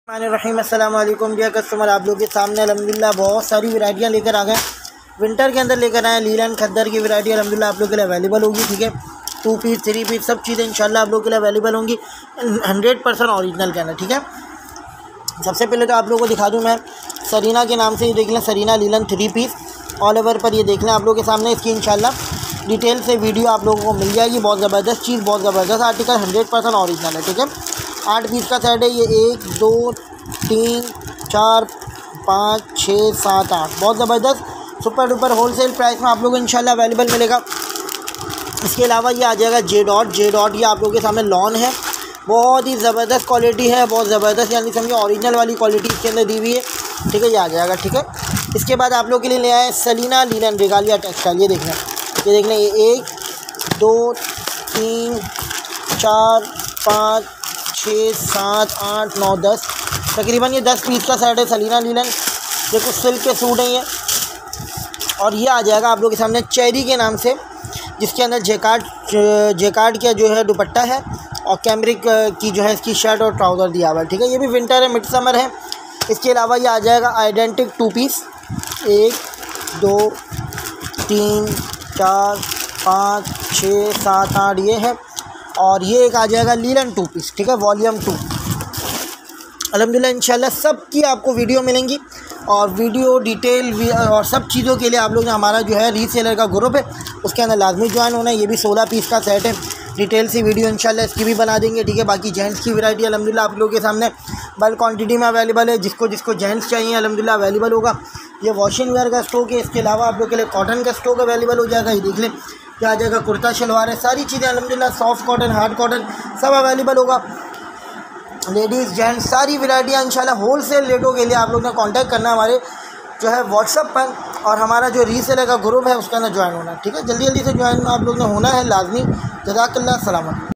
रहीम अस्सलाम वालेकुम dear customer, आप लोग के सामने अल्हम्दुलिल्लाह बहुत सारी वैरायटियाँ लेकर आ गए। विंटर के अंदर लेकर आए लीलन खद्दर की वैरायटी अल्हम्दुलिल्लाह आप लोग के लिए अवेलेबल होगी। ठीक है, 2 पीस 3 पीस सब चीज़ें इंशाल्लाह आप लोग के लिए अवेलेबल होंगी 100% ओरिजिनल के अंदर। ठीक है, सबसे पहले तो आप लोगों को दिखा दूँ मैं सरीना के नाम से, ये देख लें सरीना लीलन 3 पीस ऑल ओवर पर, ये देख लें आप लोग के सामने। इसकी इंशाल्लाह डिटेल से वीडियो आप लोगों को मिल जाएगी। बहुत ज़बरदस्त चीज़, बहुत ज़बरदस्त आर्टिकल, 100% ओरिजिनल है। ठीक है, 8 पीस का सेट है ये, 1 2 3 4 5 6 7 8, बहुत ज़बरदस्त सुपर डुपर होलसेल प्राइस में आप लोगों को इंशाल्लाह अवेलेबल मिलेगा। इसके अलावा ये आ जाएगा जे डॉट, ये आप लोगों के सामने लॉन है, बहुत ही ज़बरदस्त क्वालिटी है, बहुत ज़बरदस्त, यानी समझो ओरिजिनल वाली क्वालिटी इसके अंदर दी हुई है। ठीक है, ये आ जाएगा। ठीक है, इसके बाद आप लोग के लिए ले आए सलीना लीलन रेगालिया टेक्सटाइल, ये देख लें, ये 1 2 3 4 5 6 7 8 9 10, तकरीबन ये 10 पीस का सेट है सलीना लीलन। देखो सिल्क के सूट हैं ये, और ये आ जाएगा आप लोग के सामने चेरी के नाम से, जिसके अंदर जेकार्ड का जो है दुपट्टा है और कैमरिक की जो है इसकी शर्ट और ट्राउज़र दिया हुआ है। ठीक है, ये भी विंटर है, मिड समर है। इसके अलावा ये आ जाएगा आइडेंटिक 2 पीस, 1 2 3 4 5 6 7 8 ये है, और ये एक आ जाएगा लीलन 2 पीस। ठीक है, वॉल्यूम 2 अल्हम्दुलिल्लाह इंशाल्लाह सब की आपको वीडियो मिलेंगी, और वीडियो डिटेल और सब चीज़ों के लिए आप लोग हमारा जो है रीसेलर का ग्रुप है उसके अंदर लाजमी ज्वाइन होना है। ये भी 16 पीस का सेट है, डिटेल सी वीडियो इंशाल्लाह इसकी भी बना देंगे। ठीक है, बाकी जेंट्स की वैरायटी अल्हम्दुलिल्लाह आप लोगों के सामने बल्क क्वांटिटी में अवेलेबल है, जिसको जेंट्स चाहिए अल्हम्दुलिल्लाह अवेलेबल होगा। ये वॉशिंग वेयर का स्टॉक है, इसके अलावा आप लोग के लिए कॉटन का स्टॉक अवेलेबल हो जाएगा। ये देख लें, क्या आ जाएगा, कुर्ता शलवार है, सारी चीज़ें अल्हम्दुलिल्लाह, सॉफ्ट कॉटन हार्ड कॉटन सब अवेलेबल होगा। लेडीज़ जेंट्स सारी वैरायटियाँ इंशाल्लाह होलसेल रेटों के लिए आप लोग ने कांटेक्ट करना हमारे जो है व्हाट्सअप पर, और हमारा जो रीसेलर का ग्रुप है उसके अंदर ज्वाइन होना है। ठीक है, जल्दी जल्दी से ज्वाइन आप लोग ने होना है लाजमी। जज़ाकल्लाह, सलामत।